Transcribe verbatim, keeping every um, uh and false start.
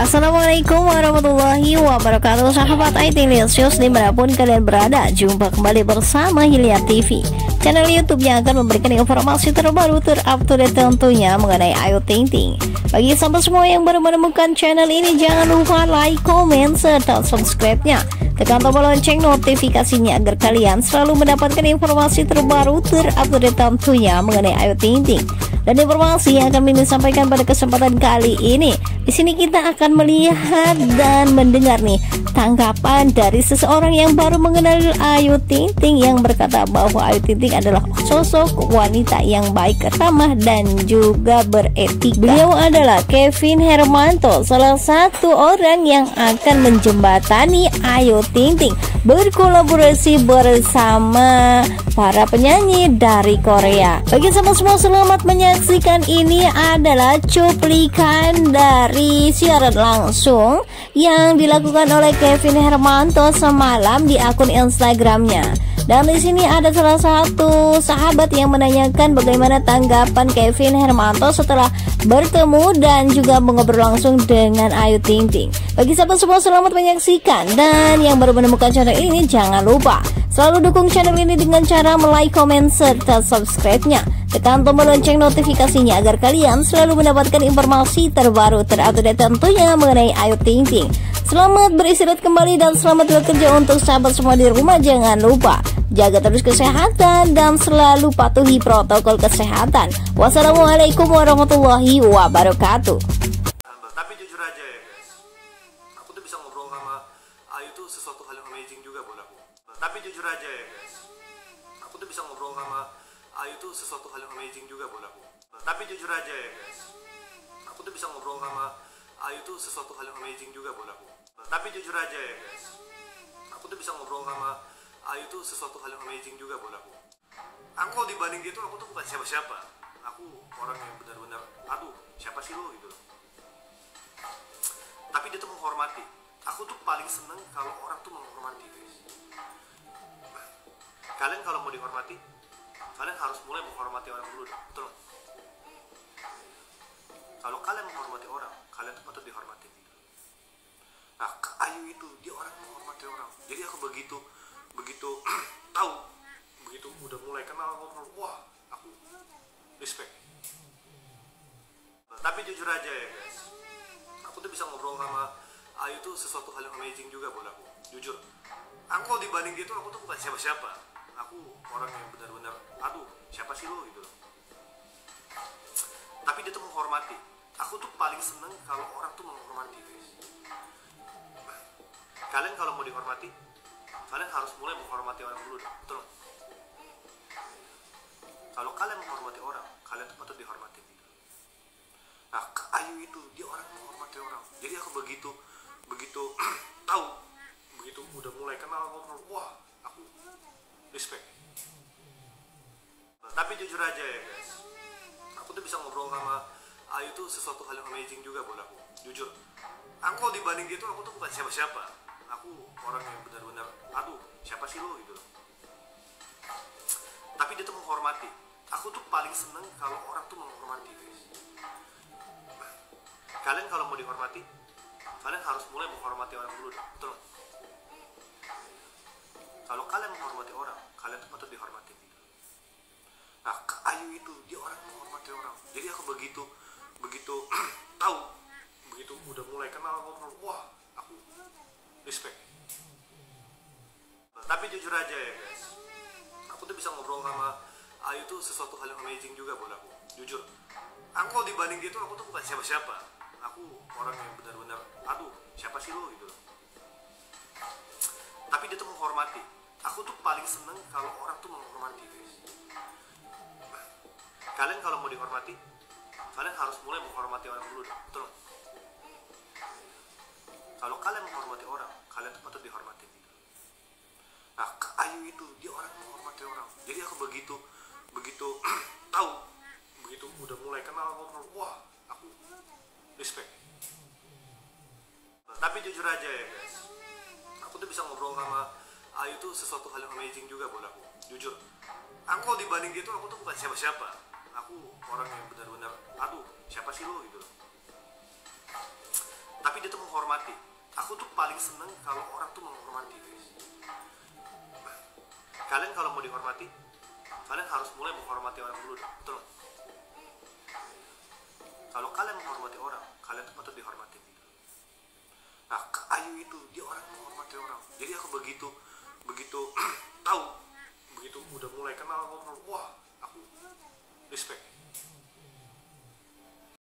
Assalamualaikum warahmatullahi wabarakatuh. Sahabat I T Lisius dimanapun kalian berada, jumpa kembali bersama Hilya T V, channel YouTube yang akan memberikan informasi terbaru terupdate tentunya mengenai Ayu Ting Ting. Bagi sahabat semua yang baru menemukan channel ini, jangan lupa like, comment, serta subscribe-nya. Tekan tombol lonceng notifikasinya agar kalian selalu mendapatkan informasi terbaru terupdate tentunya mengenai Ayu Ting Ting. Dan informasi yang akan Mimin sampaikan pada kesempatan kali ini, di sini kita akan melihat dan mendengar nih tanggapan dari seseorang yang baru mengenal Ayu Ting Ting, yang berkata bahwa Ayu Ting Ting adalah sosok wanita yang baik, ramah, dan juga beretika. Beliau adalah Kevin Hermanto, salah satu orang yang akan menjembatani Ayu Ting Ting berkolaborasi bersama para penyanyi dari Korea. Bagi sahabat semua, selamat menyaksikan. Ini adalah cuplikan dari siaran langsung yang dilakukan oleh Kevin Hermanto semalam di akun Instagramnya. Dan di sini ada salah satu sahabat yang menanyakan bagaimana tanggapan Kevin Hermanto setelah bertemu dan juga mengobrol langsung dengan Ayu Ting Ting. Bagi sahabat semua, selamat menyaksikan. Dan yang baru menemukan channel ini, jangan lupa selalu dukung channel ini dengan cara like, comment, serta subscribe-nya. Tekan tombol lonceng notifikasinya agar kalian selalu mendapatkan informasi terbaru terupdate tentunya mengenai Ayu Ting Ting. Selamat beristirahat kembali dan selamat bekerja untuk sahabat semua di rumah. Jangan lupa jaga terus kesehatan dan selalu patuhi protokol kesehatan. Wassalamualaikum warahmatullahi wabarakatuh. Tapi jujur aja ya guys, aku tuh bisa ngobrol sama Ayu tuh sesuatu hal yang amazing juga buat aku. Tapi jujur aja ya guys, aku tuh bisa ngobrol sama Ayu tuh sesuatu hal yang amazing juga buat aku. Tapi jujur aja ya guys, aku tuh bisa ngobrol sama Ayu tuh sesuatu hal yang amazing juga buat aku. Tapi jujur aja ya guys, aku tuh bisa ngobrol sama Ayu tuh sesuatu hal yang amazing juga buat aku. Aku kalau dibanding gitu, aku tuh bukan siapa-siapa. Aku orang yang benar-benar, aduh, siapa sih lo gitu. Tapi dia tuh menghormati. Aku tuh paling seneng kalau orang tuh menghormati guys. Kalian kalau mau dihormati, kalian harus mulai menghormati orang dulu dong, betul? Kalau kalian menghormati orang, kalian tuh patut dihormati. Nah, Ayu itu dia orang yang menghormati orang. Jadi aku begitu begitu tahu, begitu udah mulai kenal ngobrol, wah, aku respect. Nah, tapi jujur aja ya guys, aku tuh bisa ngobrol sama Ayu tuh sesuatu hal yang amazing juga buat aku. Jujur, aku kalau dibanding gitu, aku tuh bukan siapa-siapa. Aku orang yang benar-benar, aduh, siapa sih lo gitu. Tapi dia tuh menghormati. Aku tuh paling seneng kalau orang tuh menghormati guys. Kalian kalau mau dihormati, kalian harus mulai menghormati orang dulu dong, betul? Kalau kalian menghormati orang, kalian tuh patut dihormati. Nah, Ayu itu dia orang yang menghormati orang. Jadi aku begitu begitu tahu, begitu udah mulai kenal ngobrol, wah, aku respect. Nah, tapi jujur aja ya guys, aku tuh bisa ngobrol sama Ayu tuh sesuatu hal yang amazing juga buat aku. Jujur, aku kalau dibanding gitu, aku tuh bukan siapa-siapa. Aku orang yang benar-benar, aduh, siapa sih lo gitu. Tapi dia tuh menghormati. Aku tuh paling seneng kalau orang tuh menghormati guys. Kalian kalau mau dihormati, kalian harus mulai menghormati orang dulu dong, betul? Kalau kalian menghormati orang, kalian tuh patut dihormati. Nah, Ayu itu dia orang yang menghormati orang. Jadi aku begitu begitu tahu, begitu udah mulai kenal ngobrol, wah, aku respect. Nah, tapi jujur aja ya guys, aku tuh bisa ngobrol sama Ayu tuh sesuatu hal yang amazing juga buat aku. Jujur, aku kalau dibanding gitu, aku tuh bukan siapa-siapa. Aku orang yang benar-benar, aduh, siapa sih lo gitu. Tapi dia tuh menghormati. Aku tuh paling seneng kalau orang tuh menghormati guys. Kalian kalau mau dihormati, kalian harus mulai menghormati orang dulu dong, betul? Kalau kalian menghormati orang, kalian tuh patut dihormati. Nah, Ayu itu dia orang yang menghormati orang. Jadi aku begitu begitu tahu, begitu udah mulai kenal ngobrol, wah, aku respect. Nah, tapi jujur aja ya guys, aku tuh bisa ngobrol sama Ayu tuh sesuatu hal yang amazing juga buat aku. Jujur, aku kalau dibanding gitu, aku tuh bukan siapa-siapa. Aku orang yang benar-benar, aduh, siapa sih lo gitu. Tapi dia tuh menghormati. Aku tuh paling seneng kalau orang tuh menghormati, guys. Kalian kalau mau dihormati, kalian harus mulai menghormati orang dulu, betul? Kalau kalian menghormati orang, kalian tuh patut dihormati. Nah, Kak Ayu itu dia orang yang menghormati orang. Jadi aku begitu begitu tahu, begitu udah mulai kenal ngobrol, wah, aku respect.